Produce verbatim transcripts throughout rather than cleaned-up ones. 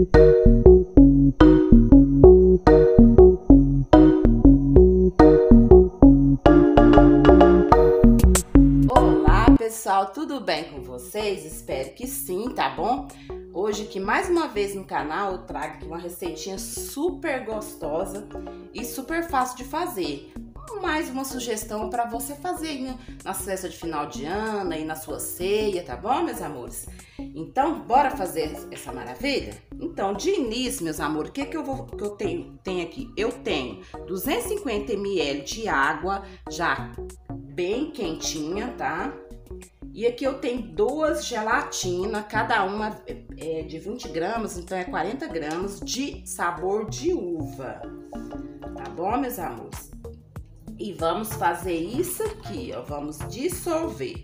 Olá pessoal, tudo bem com vocês? Espero que sim, tá bom? Hoje aqui mais uma vez no canal eu trago aqui uma receitinha super gostosa e super fácil de fazer. Mais uma sugestão para você fazer aí na festa de final de ano, aí na sua ceia, tá bom, meus amores? Então, bora fazer essa maravilha? Então, de início, meus amores, o que que eu vou que eu tenho, tenho aqui? Eu tenho duzentos e cinquenta mililitros de água já bem quentinha, tá? E aqui eu tenho duas gelatinas, cada uma é de vinte gramas, então é quarenta gramas de sabor de uva. Tá bom, meus amores? E vamos fazer isso aqui, ó, vamos dissolver.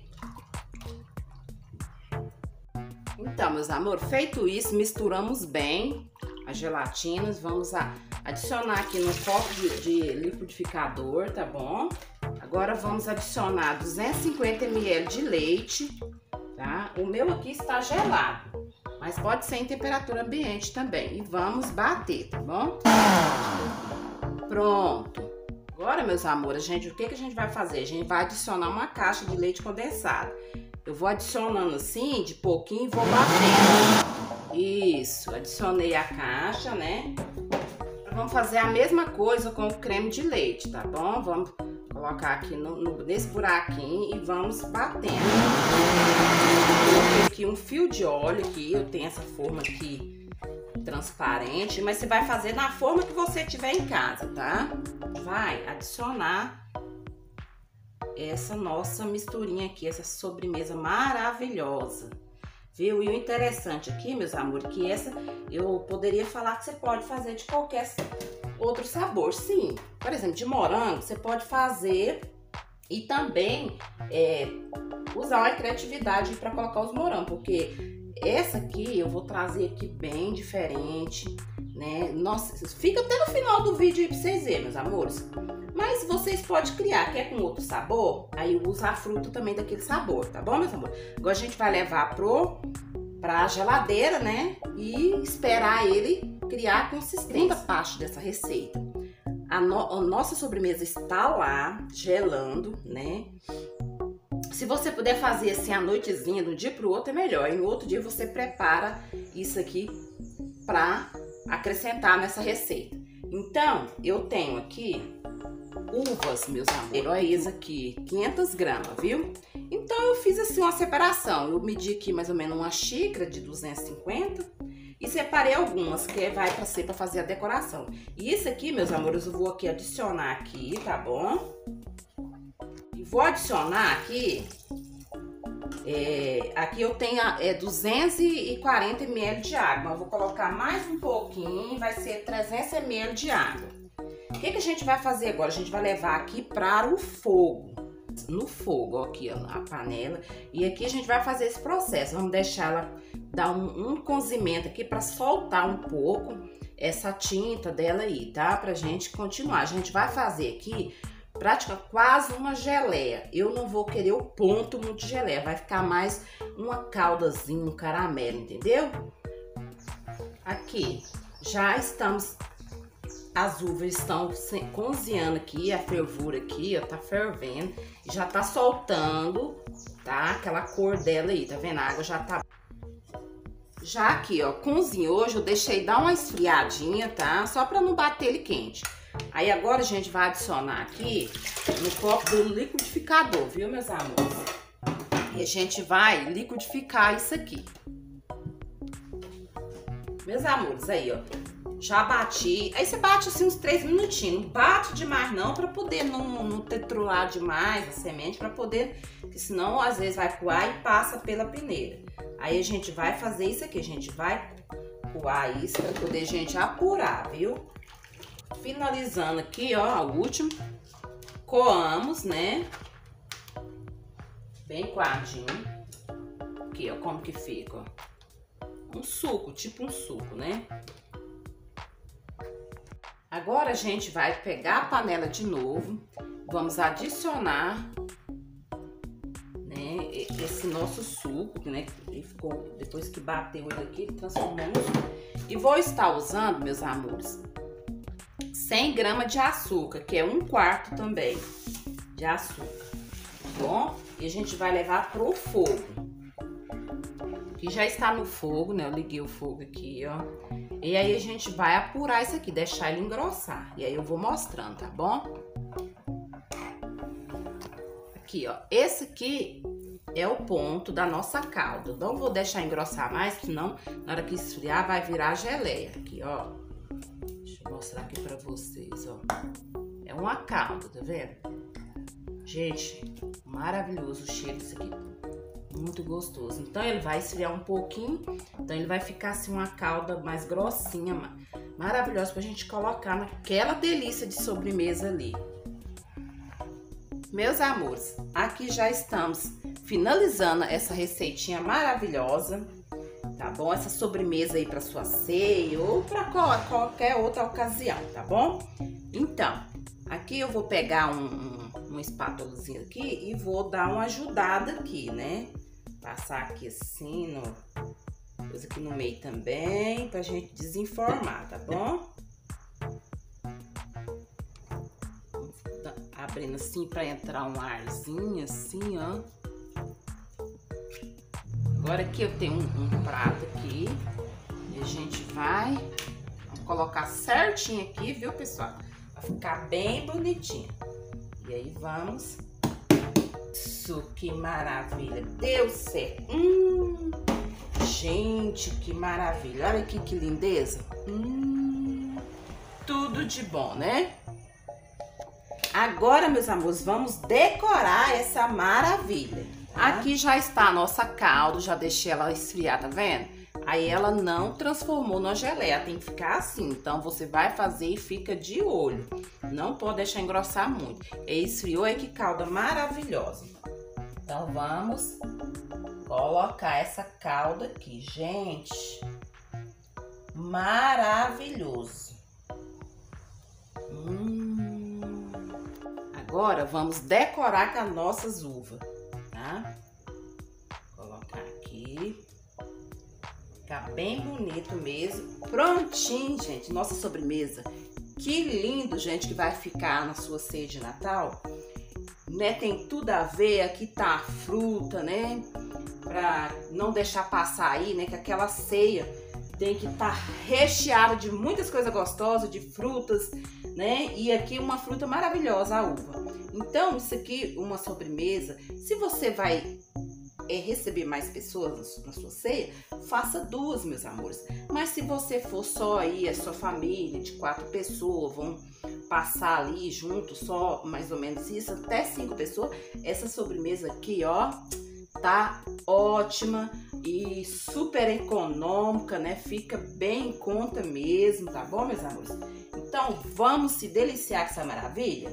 Então, meus amores, feito isso, misturamos bem as gelatinas, vamos adicionar aqui no copo de, de liquidificador, tá bom? Agora vamos adicionar duzentos e cinquenta mililitros de leite, tá? O meu aqui está gelado, mas pode ser em temperatura ambiente também. E vamos bater, tá bom? Pronto. Agora, meus amores, gente, o que que a gente vai fazer? A gente vai adicionar uma caixa de leite condensado. Eu vou adicionando assim, de pouquinho, e vou batendo. Isso, adicionei a caixa, né? Vamos fazer a mesma coisa com o creme de leite, tá bom? Vamos colocar aqui no, no, nesse buraquinho e vamos batendo. Eu coloquei aqui um fio de óleo aqui, eu tenho essa forma aqui transparente, mas você vai fazer na forma que você tiver em casa, tá? Vai adicionar essa nossa misturinha aqui, essa sobremesa maravilhosa, viu? E o interessante aqui, meus amores, que essa eu poderia falar que você pode fazer de qualquer outro sabor, sim. Por exemplo, de morango, você pode fazer e também é, usar a criatividade para colocar os morangos, porque essa aqui eu vou trazer aqui bem diferente, né? Nossa, fica até no final do vídeo aí pra vocês verem, meus amores. Mas vocês podem criar, quer com outro sabor? Aí usa a fruta também daquele sabor, tá bom, meus amores? Agora a gente vai levar pro, pra geladeira, né? E esperar ele criar consistência. Segunda parte dessa receita. A, no, a nossa sobremesa está lá, gelando, né? Se você puder fazer assim a noitezinha, de um dia pro outro é melhor. E no outro dia você prepara isso aqui pra acrescentar nessa receita. Então, eu tenho aqui uvas, meus amores. Olha isso aqui, quinhentas gramas, viu? Então, eu fiz assim uma separação. Eu medi aqui mais ou menos uma xícara de duzentos e cinquenta e separei algumas que vai pra ser pra fazer a decoração. E isso aqui, meus amores, eu vou aqui adicionar aqui, tá bom? Vou adicionar aqui, é, aqui eu tenho é, duzentos e quarenta mililitros de água, mas eu vou colocar mais um pouquinho, vai ser trezentos mililitros de água. O que que a gente vai fazer agora? A gente vai levar aqui para o fogo, no fogo, ó, aqui ó, a panela, e aqui a gente vai fazer esse processo, vamos deixar ela dar um, um cozimento aqui para soltar um pouco essa tinta dela aí, tá? Pra gente continuar, a gente vai fazer aqui prática quase uma geleia. Eu não vou querer o ponto muito de geleia, vai ficar mais uma caldazinha, um caramelo, entendeu? Aqui, já estamos, as uvas estão cozinhando aqui, a fervura aqui, ó, tá fervendo, já tá soltando, tá? Aquela cor dela aí, tá vendo? A água já tá... Já aqui, ó, cozinhou, hoje eu deixei dar uma esfriadinha, tá? Só pra não bater ele quente. Aí agora a gente vai adicionar aqui no copo do liquidificador, viu, meus amores? E a gente vai liquidificar isso aqui. Meus amores, aí, ó, já bati. Aí você bate assim uns três minutinhos, não bate demais não, pra poder não, não tetrular demais a semente, pra poder, porque senão às vezes vai coar e passa pela peneira. Aí a gente vai fazer isso aqui, a gente vai coar isso pra poder a gente apurar, viu? Finalizando aqui, ó, o último, coamos, né? Bem coadinho. Aqui, ó, como que fica, ó. Um suco, tipo um suco, né? Agora a gente vai pegar a panela de novo, vamos adicionar, né, esse nosso suco, né? Ele ficou, depois que bateu ele aqui, ele transformou no suco. E E vou estar usando, meus amores, cem gramas de açúcar, que é um quarto também de açúcar, tá bom? E a gente vai levar pro fogo. Que já está no fogo, né? Eu liguei o fogo aqui, ó. E aí a gente vai apurar isso aqui, deixar ele engrossar. E aí eu vou mostrando, tá bom? Aqui, ó. Esse aqui é o ponto da nossa calda. Não vou deixar engrossar mais, senão na hora que esfriar vai virar geleia. Aqui, ó. Deixa eu mostrar aqui pra vocês, ó. É uma calda, tá vendo? Gente, maravilhoso o cheiro disso aqui. Muito gostoso. Então ele vai esfriar um pouquinho. Então ele vai ficar assim uma calda mais grossinha, maravilhosa pra gente colocar naquela delícia de sobremesa ali. Meus amores, aqui já estamos finalizando essa receitinha maravilhosa, tá bom? Essa sobremesa aí para sua ceia ou para qualquer outra ocasião, tá bom? Então, aqui eu vou pegar um, um, uma espátulazinha aqui e vou dar uma ajudada aqui, né? Passar aqui assim, no, coisa aqui no meio também, pra gente desenformar, tá bom? Abrindo assim pra entrar um arzinho assim, ó. Agora aqui eu tenho um, um prato aqui e a gente vai vamos colocar certinho aqui, viu, pessoal? Vai ficar bem bonitinho. E aí vamos. Isso, que maravilha! Deu certo! Hum, gente, que maravilha! Olha aqui que lindeza! Hum, tudo de bom, né? Agora, meus amores, vamos decorar essa maravilha. Tá? Aqui já está a nossa calda, já deixei ela esfriar, tá vendo? Aí ela não transformou na geleia, tem que ficar assim. Então você vai fazer e fica de olho. Não pode deixar engrossar muito. E esfriou, é que calda maravilhosa. Então vamos colocar essa calda aqui, gente. Maravilhoso. Hum. Agora vamos decorar com as nossas uvas, tá? Vou colocar aqui. Fica bem bonito mesmo. Prontinho, gente. Nossa sobremesa. Que lindo, gente, que vai ficar na sua ceia de Natal. Né? Tem tudo a ver. Aqui tá a fruta, né? Pra não deixar passar aí, né? Que aquela ceia tem que estar tá recheada de muitas coisas gostosas, de frutas, né? E aqui uma fruta maravilhosa, a uva. Então, isso aqui, uma sobremesa. Se você vai é, receber mais pessoas na sua ceia, faça duas, meus amores. Mas se você for só aí, a sua família de quatro pessoas, vão passar ali junto, só mais ou menos isso, até cinco pessoas, essa sobremesa aqui, ó, tá ótima e super econômica, né? Fica bem em conta mesmo, tá bom, meus amores? Então, vamos se deliciar com essa maravilha?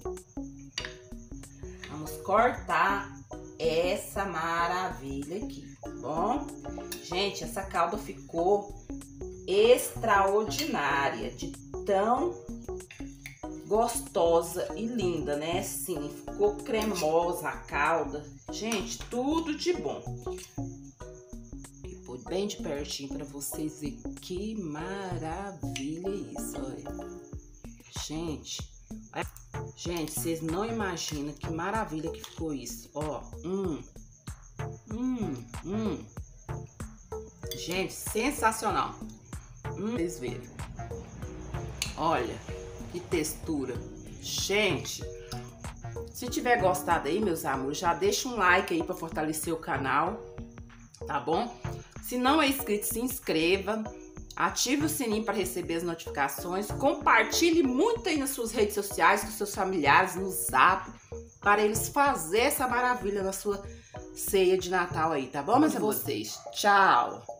Vamos cortar essa maravilha aqui, tá bom? Gente, essa calda ficou extraordinária, de tão gostosa e linda, né? Sim, ficou cremosa a calda. Gente, tudo de bom. Vou pôr bem de pertinho para vocês verem que maravilha isso, olha. Gente, gente, vocês não imaginam que maravilha que ficou isso. Ó, hum, hum, hum. Gente, sensacional. Hum, vocês verem. Olha, que textura. Gente, se tiver gostado aí, meus amores, já deixa um like aí para fortalecer o canal, tá bom? Se não é inscrito, se inscreva. Ative o sininho para receber as notificações. Compartilhe muito aí nas suas redes sociais, com seus familiares, no Zap, para eles fazerem essa maravilha na sua ceia de Natal aí, tá bom, meus amores? Tchau!